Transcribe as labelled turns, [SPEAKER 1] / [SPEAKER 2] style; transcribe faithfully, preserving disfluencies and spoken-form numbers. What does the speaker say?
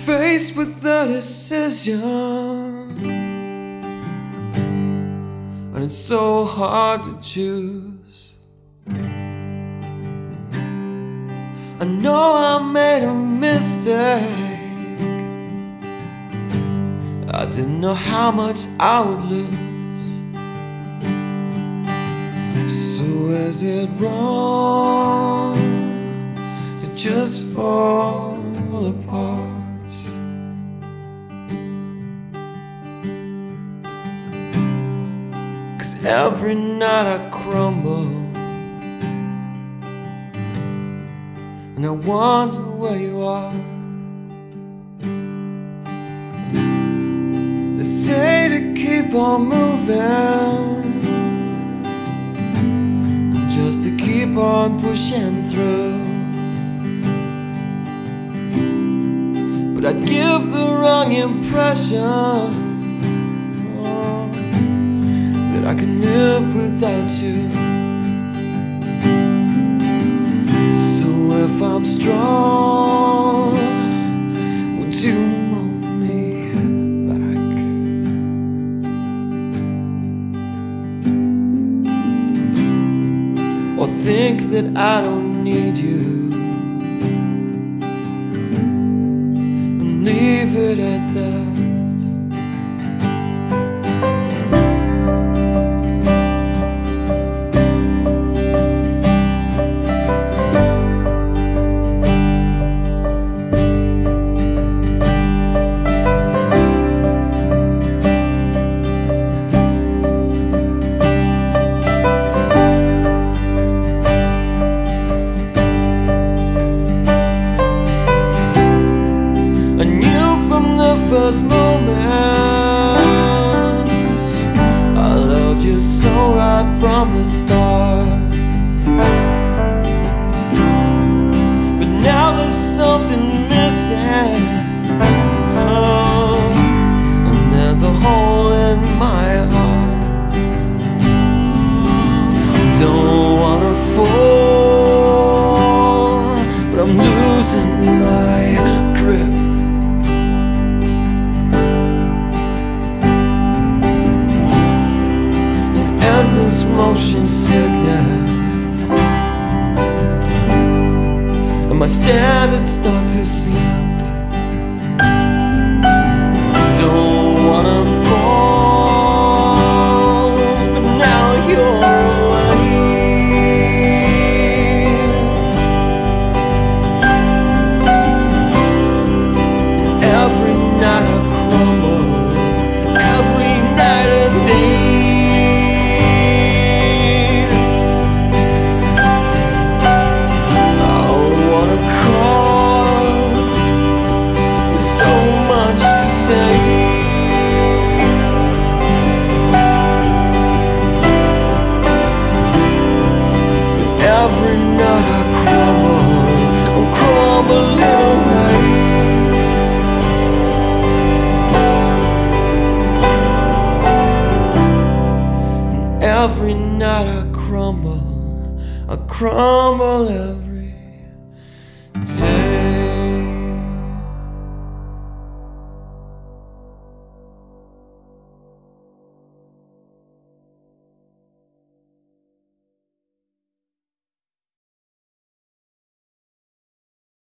[SPEAKER 1] faced with a decision, and it's so hard to choose. I know I made a mistake. I didn't know how much I would lose. So is it wrong to just fall apart? Cause every night I crumble, and I wonder where you are. They say to keep on moving, just to keep on pushing through. But I'd give the wrong impression, oh, that I can live without you. So if I'm strong, would you want me back? Or think that I don't need you, and leave it at that? I knew from the first moment I loved you so right from the start. But now there's something missing, oh, and there's a hole in my heart. Don't wanna fall, but I'm losing my grip. Endless motion sickness, and my standards start to slip. Don't wanna fall, but now you're away. Every night I crumble, every night and day. Every night I crumble, I'm crumbling away. And every night I crumble, I crumble every day.